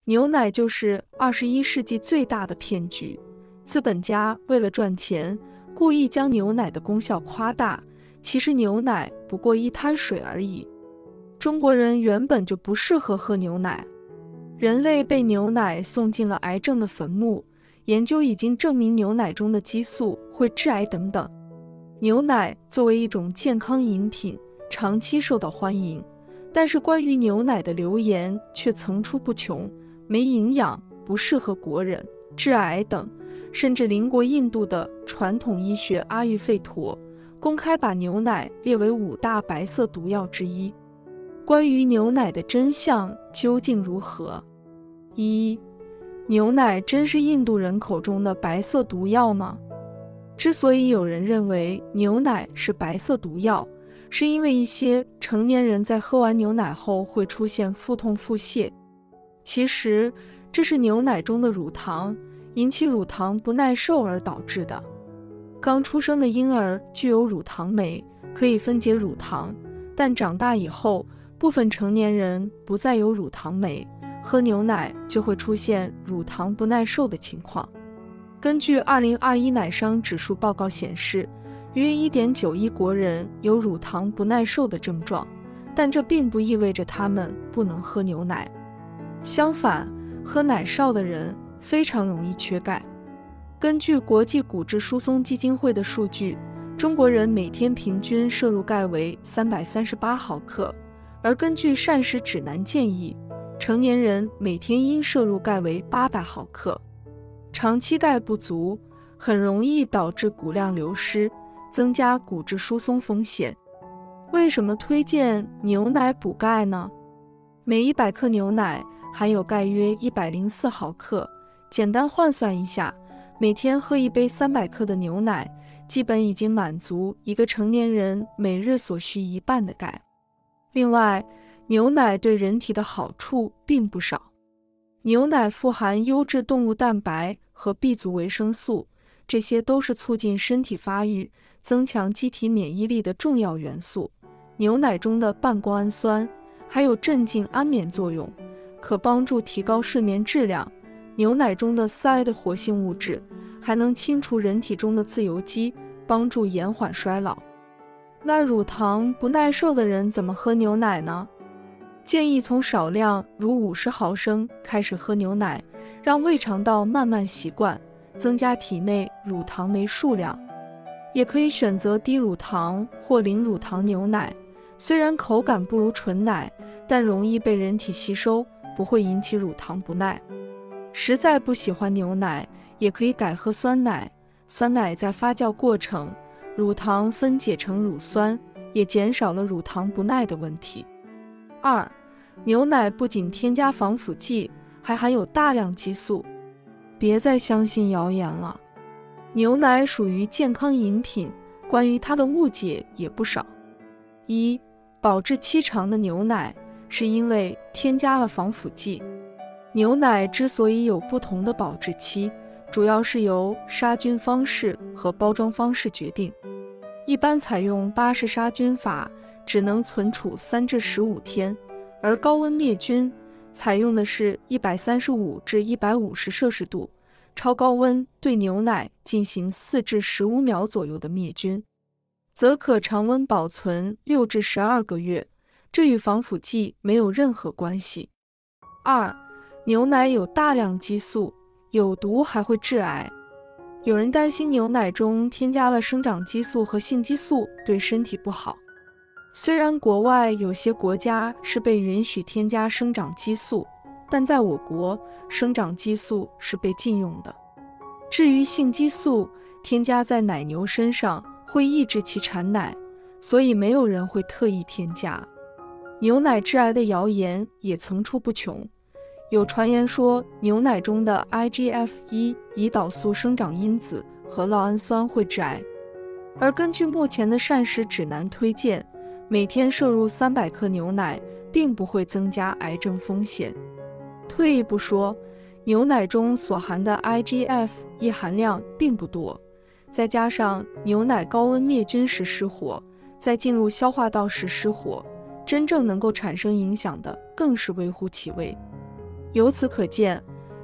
牛奶就是21世纪最大的骗局。资本家为了赚钱，故意将牛奶的功效夸大，其实牛奶不过一滩水而已。中国人原本就不适合喝牛奶，人类被牛奶送进了癌症的坟墓，研究已经证明牛奶中的激素会致癌等等。牛奶作为一种健康饮品，长期受到欢迎，但是关于牛奶的流言却层出不穷，没营养、不适合国人、致癌等。甚至邻国印度的传统医学阿育吠陀公开把牛奶列为5大白色毒药之一。关于牛奶的真相究竟如何？1. 牛奶真是印度人口中的白色毒药吗？之所以有人认为牛奶是白色毒药，是因为一些成年人在喝完牛奶后会出现腹痛、腹泻。其实这是牛奶中的乳糖引起乳糖不耐受而导致的。刚出生的婴儿具有乳糖酶，可以分解乳糖，但长大以后，部分成年人不再有乳糖酶，喝牛奶就会出现乳糖不耐受的情况。根据2021奶商指数报告显示，约 1.9 亿国人有乳糖不耐受的症状，但这并不意味着他们不能喝牛奶。相反，喝奶少的人非常容易缺钙。根据国际骨质疏松基金会的数据，中国人每天平均摄入钙为338毫克，而根据膳食指南建议，成年人每天应摄入钙为800毫克。长期钙不足很容易导致骨量流失，增加骨质疏松风险。为什么推荐牛奶补钙呢？每100克牛奶含有钙约104毫克，简单换算一下，每天喝一杯300克的牛奶，基本已经满足一个成年人每日所需1半的钙。另外，牛奶对人体的好处并不少。牛奶富含优质动物蛋白和 B 族维生素，这些都是促进身体发育、增强机体免疫力的重要元素。牛奶中的半胱氨酸还有镇静安眠作用，可帮助提高睡眠质量。牛奶中的4癌的活性物质还能清除人体中的自由基，帮助延缓衰老。那乳糖不耐受的人怎么喝牛奶呢？建议从少量如50毫升开始喝牛奶，让胃肠道慢慢习惯，增加体内乳糖酶数量。也可以选择低乳糖或零乳糖牛奶，虽然口感不如纯奶，但容易被人体吸收，不会引起乳糖不耐。实在不喜欢牛奶，也可以改喝酸奶。酸奶在发酵过程，乳糖分解成乳酸，也减少了乳糖不耐的问题。2. 牛奶不仅添加防腐剂，还含有大量激素。别再相信谣言了。牛奶属于健康饮品，关于它的误解也不少。1. 保质期长的牛奶是因为添加了防腐剂。牛奶之所以有不同的保质期，主要是由杀菌方式和包装方式决定。一般采用巴氏杀菌法，只能存储3至15天，而高温灭菌采用的是135至150摄氏度，超高温对牛奶进行4至15秒左右的灭菌，则可常温保存6至12个月，这与防腐剂没有任何关系。2. 牛奶有大量激素，有毒还会致癌。有人担心牛奶中添加了生长激素和性激素对身体不好。虽然国外有些国家是被允许添加生长激素，但在我国，生长激素是被禁用的。至于性激素，添加在奶牛身上会抑制其产奶，所以没有人会特意添加。牛奶致癌的谣言也层出不穷。有传言说牛奶中的 IGF-1 胰岛素生长因子和酪氨酸会致癌，而根据目前的膳食指南推荐，每天摄入300克牛奶并不会增加癌症风险。退一步说，牛奶中所含的 IGF-1 含量并不多，再加上牛奶高温灭菌时失活，在进入消化道时失活，真正能够产生影响的更是微乎其微。 由此可见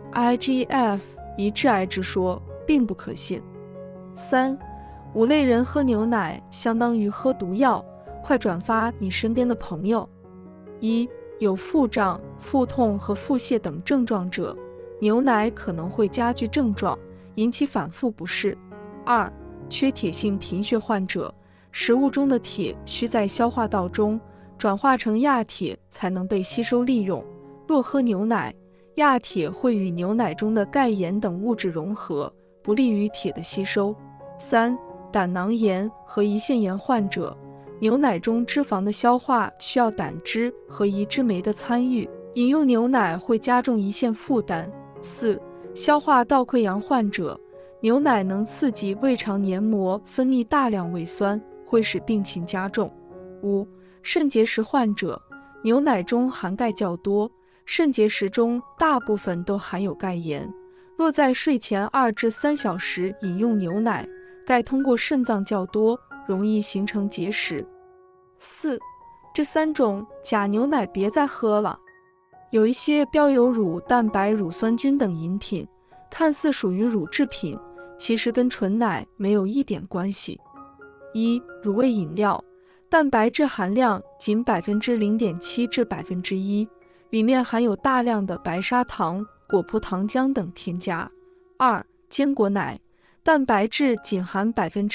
，IGF 一致癌之说并不可信。3. 五类人喝牛奶相当于喝毒药，快转发你身边的朋友。1. 有腹胀、腹痛和腹泻等症状者，牛奶可能会加剧症状，引起反复不适。2. 缺铁性贫血患者，食物中的铁需在消化道中转化成亚铁才能被吸收利用，若喝牛奶，亚铁会与牛奶中的钙盐等物质融合，不利于铁的吸收。3. 胆囊炎和胰腺炎患者，牛奶中脂肪的消化需要胆汁和胰脂酶的参与，饮用牛奶会加重胰腺负担。4. 消化道溃疡患者，牛奶能刺激胃肠黏膜分泌大量胃酸，会使病情加重。5. 肾结石患者，牛奶中含钙较多，肾结石中大部分都含有钙盐，若在睡前2至3小时饮用牛奶，钙通过肾脏较多，容易形成结石。4. 这3种假牛奶别再喝了。有一些标有乳蛋白、乳酸菌等饮品，看似属于乳制品，其实跟纯奶没有一点关系。1. 乳味饮料，蛋白质含量仅 0.7% 至 1%， 里面含有大量的白砂糖、果葡糖浆等添加。2. 坚果奶，蛋白质仅含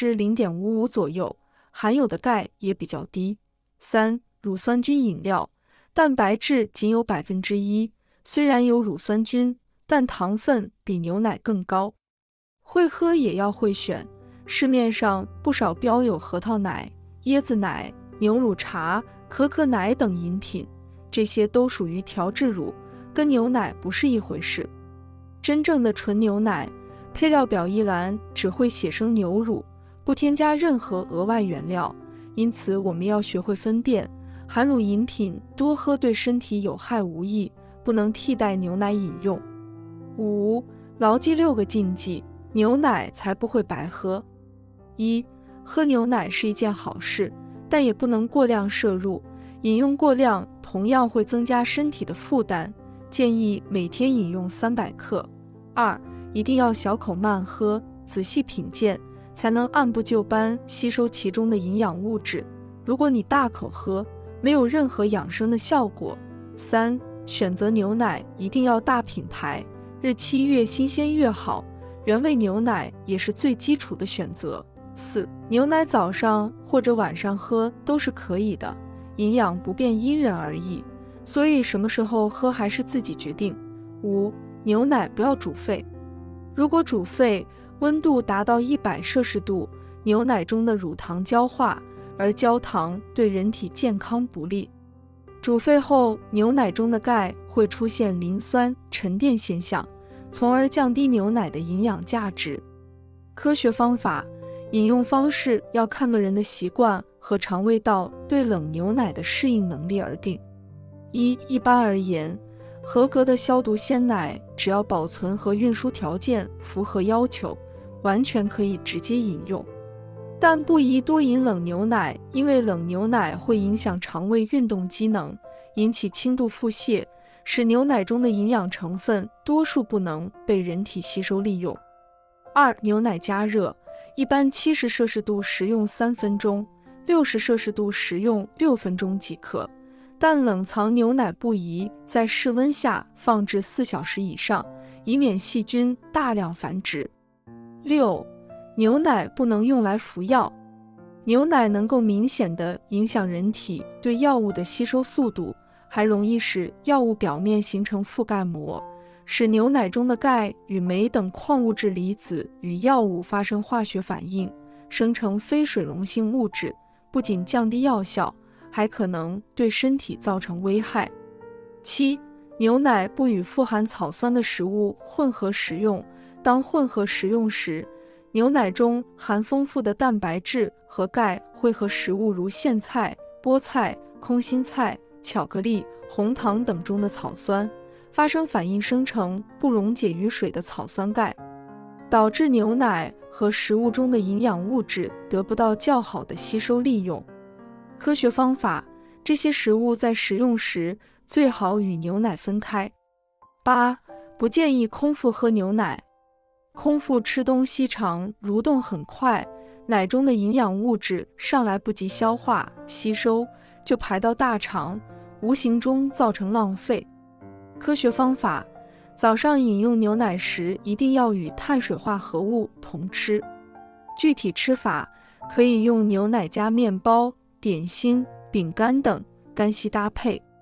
0.55% 左右，含有的钙也比较低。3. 乳酸菌饮料，蛋白质仅有 1%， 虽然有乳酸菌，但糖分比牛奶更高。会喝也要会选，市面上不少标有核桃奶、椰子奶、牛乳茶、可可奶等饮品，这些都属于调制乳，跟牛奶不是一回事。真正的纯牛奶，配料表一栏只会写生牛乳，不添加任何额外原料，因此我们要学会分辨，含乳饮品多喝对身体有害无益，不能替代牛奶饮用。5. 牢记6个禁忌，牛奶才不会白喝。1. 喝牛奶是一件好事，但也不能过量摄入，饮用过量同样会增加身体的负担，建议每天饮用300克。2. 一定要小口慢喝，仔细品鉴，才能按部就班吸收其中的营养物质。如果你大口喝，没有任何养生的效果。3. 选择牛奶一定要大品牌，日期越新鲜越好，原味牛奶也是最基础的选择。4. 牛奶早上或者晚上喝都是可以的，营养不变因人而异，所以什么时候喝还是自己决定。5. 牛奶不要煮沸，如果煮沸，温度达到100摄氏度，牛奶中的乳糖焦化，而焦糖对人体健康不利。煮沸后，牛奶中的钙会出现磷酸沉淀现象，从而降低牛奶的营养价值。科学方法，饮用方式要看个人的习惯和肠胃道对冷牛奶的适应能力而定。一般而言，合格的消毒鲜奶只要保存和运输条件符合要求，完全可以直接饮用。但不宜多饮冷牛奶，因为冷牛奶会影响肠胃运动机能，引起轻度腹泻，使牛奶中的营养成分多数不能被人体吸收利用。2. 牛奶加热，一般70摄氏度食用3分钟，60摄氏度食用6分钟即可，但冷藏牛奶不宜在室温下放置4小时以上，以免细菌大量繁殖。6. 牛奶不能用来服药，牛奶能够明显地影响人体对药物的吸收速度，还容易使药物表面形成覆盖膜，使牛奶中的钙与镁等矿物质离子与药物发生化学反应，生成非水溶性物质，不仅降低药效，还可能对身体造成危害。7. 牛奶不与富含草酸的食物混合食用，当混合食用时，牛奶中含丰富的蛋白质和钙会和食物如苋菜、菠菜、空心菜、巧克力、红糖等中的草酸发生反应，生成不溶解于水的草酸钙，导致牛奶和食物中的营养物质得不到较好的吸收利用。科学方法，这些食物在食用时最好与牛奶分开。 8. 不建议空腹喝牛奶。空腹吃东西长，蠕动很快，奶中的营养物质尚来不及消化吸收，就排到大肠，无形中造成浪费。科学方法：早上饮用牛奶时，一定要与碳水化合物同吃。具体吃法可以用牛奶加面包、点心、饼干等干稀搭配。